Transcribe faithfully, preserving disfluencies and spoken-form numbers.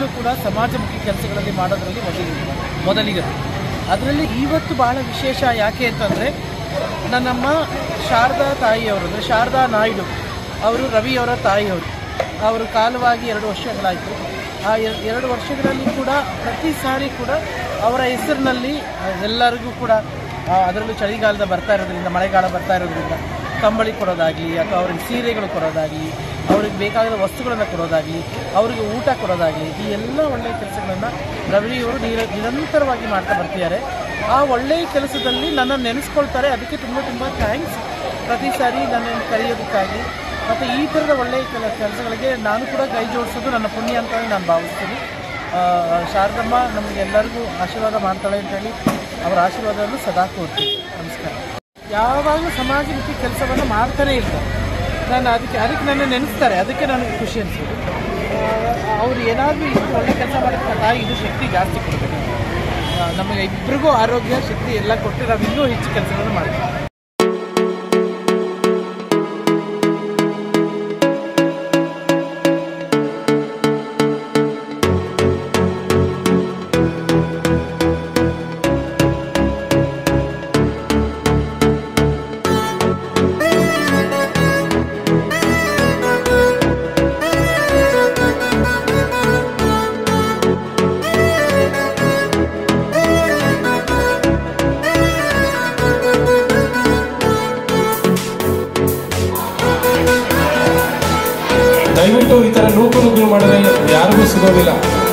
ಎಲ್ಲದರಲ್ಲೂ ಕೂಡ ಸಮಾಜಮುಖಿ ಕೆಲಸಗಳಲ್ಲಿ ಮಾಡೋದರಲ್ಲಿ ಮೊದಲಿಗೆ ಮೊದಲಿಗರು. ಅದರಲ್ಲಿ ಇವತ್ತು ಭಾಳ ವಿಶೇಷ ಯಾಕೆ ಅಂತಂದರೆ, ನನ್ನಮ್ಮ ಶಾರದಾ ತಾಯಿಯವರು ಅಂದರೆ ಶಾರದಾ ನಾಯ್ಡು ಅವರು ರವಿಯವರ ತಾಯಿಯವರು. ಅವರು ಕಾಲವಾಗಿ ಎರಡು ವರ್ಷಗಳಾಯಿತು. ಆ ಎರಡು ವರ್ಷಗಳಲ್ಲಿ ಕೂಡ ಪ್ರತಿ ಸಾರಿ ಕೂಡ ಅವರ ಹೆಸರಿನಲ್ಲಿ ಎಲ್ಲರಿಗೂ ಕೂಡ ಅದರಲ್ಲೂ ಚಳಿಗಾಲದ ಬರ್ತಾ ಇರೋದ್ರಿಂದ, ಮಳೆಗಾಲ ಬರ್ತಾ ಇರೋದ್ರಿಂದ ಕಂಬಳಿ ಕೊಡೋದಾಗಲಿ ಅಥವಾ ಅವ್ರಿಗೆ ಸೀರೆಗಳು ಕೊಡೋದಾಗಲಿ, ಅವ್ರಿಗೆ ಬೇಕಾದ ವಸ್ತುಗಳನ್ನು ಕೊಡೋದಾಗಲಿ, ಅವರಿಗೆ ಊಟ ಕೊಡೋದಾಗಲಿ, ಈ ಎಲ್ಲ ಒಳ್ಳೆಯ ಕೆಲಸಗಳನ್ನು ರವಿಯವರು ನಿರ ನಿರಂತರವಾಗಿ ಮಾಡ್ತಾ ಬರ್ತಿದ್ದಾರೆ. ಆ ಒಳ್ಳೆಯ ಕೆಲಸದಲ್ಲಿ ನನ್ನನ್ನು ನೆನೆಸ್ಕೊಳ್ತಾರೆ. ಅದಕ್ಕೆ ತುಂಬ ತುಂಬ ಥ್ಯಾಂಕ್ಸ್ ಪ್ರತಿ ಸಾರಿ ನನ್ನನ್ನು ಕರೆಯೋದಕ್ಕಾಗಿ. ಮತ್ತು ಈ ಥರದ ಒಳ್ಳೆಯ ಕೆಲ ಕೆಲಸಗಳಿಗೆ ನಾನು ಕೂಡ ಕೈ ಜೋಡಿಸೋದು ನನ್ನ ಪುಣ್ಯ ಅಂತಲೇ ನಾನು ಭಾವಿಸ್ತೀನಿ. ಶಾರದಮ್ಮ ನಮಗೆಲ್ಲರಿಗೂ ಆಶೀರ್ವಾದ ಮಾಡ್ತಾಳೆ ಅಂತೇಳಿ ಅವರ ಆಶೀರ್ವಾದವನ್ನು ಸದಾ ಕೊಡ್ತೀನಿ. ನಮಸ್ಕಾರ. ಯಾವಾಗಲೂ ಸಮಾಜಮುಖಿ ಕೆಲಸವನ್ನು ಮಾಡ್ತಾನೇ ಇರ್ತಾರೆ. ನಾನು ಅದಕ್ಕೆ ಅದಕ್ಕೆ ನನ್ನ ನೆನೆಸ್ತಾರೆ. ಅದಕ್ಕೆ ನನಗೆ ಖುಷಿ ಅನಿಸೋದು. ಅವರು ಏನಾದರೂ ಇಷ್ಟು ಒಳ್ಳೆ ಕೆಲಸ ಮಾಡೋಕ್ಕೆ ತಾಯಿ ಇದು ಶಕ್ತಿ ಜಾಸ್ತಿ ಕೊಡಬೇಕು. ನಮಗೆ ಇಬ್ಬರಿಗೂ ಆರೋಗ್ಯ ಶಕ್ತಿ ಎಲ್ಲ ಕೊಟ್ಟು ನಾವು ಇನ್ನೂ ಹೆಚ್ಚು ಕೆಲಸಗಳನ್ನು ಮಾಡ್ತೀವಿ. ದಯವಿಟ್ಟು ಈ ಥರ ನೂಕು ನುಗ್ಗಲು ಮಾಡಿದ್ರೆ ಯಾರಿಗೂ ಸಿಗೋದಿಲ್ಲ.